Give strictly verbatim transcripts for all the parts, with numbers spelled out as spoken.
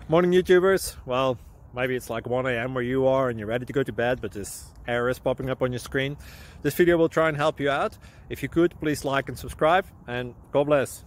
Morning YouTubers. Well, maybe it's like one A M where you are and you're ready to go to bed, but this error is popping up on your screen. This video will try and help you out. If you could, please like and subscribe, and God bless.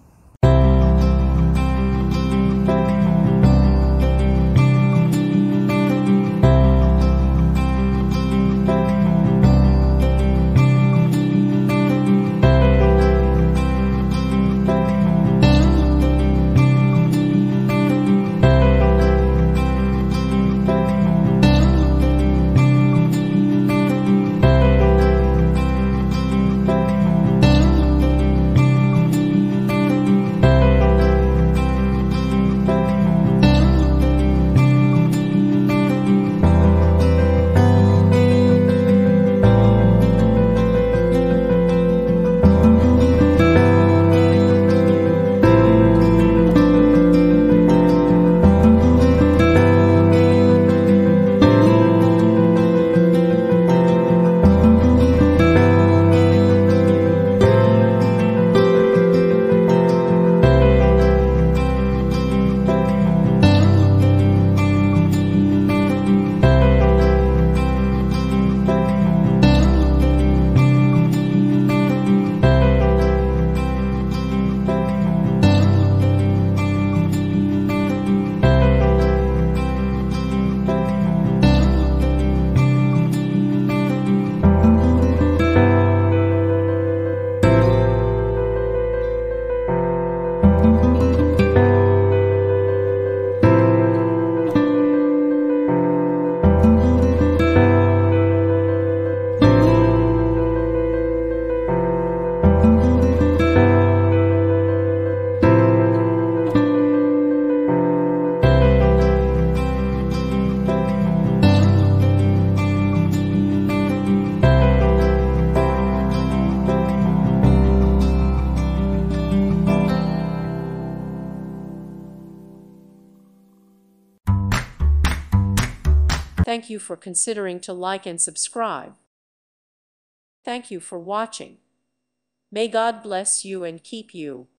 Thank you for considering to like and subscribe. Thank you for watching. May God bless you and keep you.